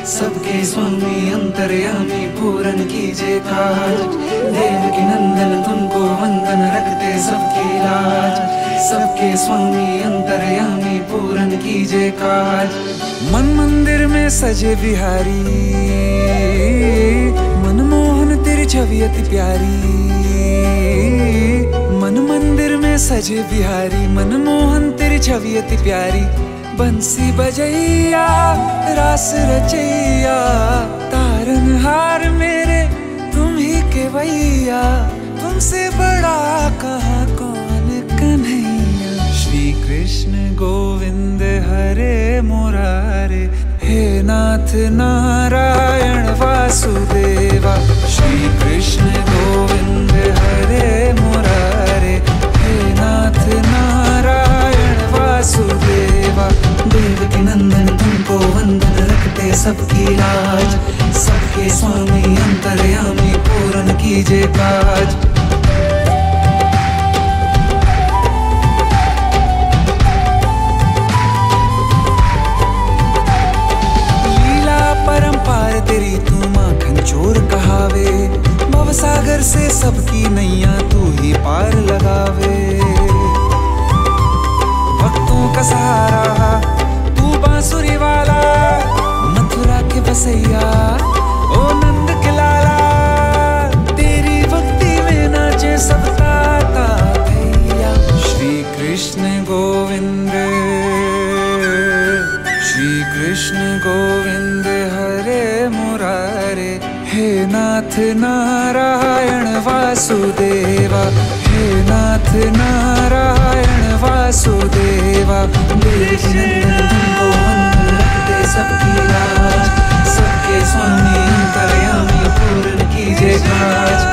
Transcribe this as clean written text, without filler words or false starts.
सबके स्वामी अंतर्यामी पूरन कीजिए काज। देवकी नंदन तुमको वंदन रखते सबकी लाज। सबके स्वामी अंतर्यामी पूरन कीजिए काज। मन मंदिर में सजे बिहारी, मनमोहन तेरी छवि अति प्यारी। मन मंदिर में सजे बिहारी, मनमोहन तेरी छवि अति प्यारी। बंसी बजैया रास रचैया, तारनहार मेरे तुम ही के भैया। तुमसे बड़ा कहाँ कौन कन्हैया। श्री कृष्ण गोविंद हरे मुरारे, हे नाथ नारायण वासुदेवा। श्री कृष्ण गोविंद हरे मुरारे, हे नाथ नारायण वासुदेवा। देवकी नंदन तुमको वंदन रखते सबकी लाज। सबके स्वामी अंतर्यामी पूरन कीजिए काज। परंपार तेरी तू माखन चोर कहावे। भवसागर से सबकी नैया तू ही पार लगावे। भक्तों का सहारा तू बांसुरी वाला, मथुरा के बसैया ओ नंद के लाला। तेरी भक्ति में नाचे सब ताता भैया। श्री कृष्ण गोविंद, श्री कृष्ण गोविंद हरे मुरारे, हे नाथ नारायण वासुदेवा। हे नाथ नारायण वासुदेवा। देवकी नंदन तुमको वंदन रखते सबकी लाज। सबके स्वामी अंतर्यामी पूरन कीजिए काज।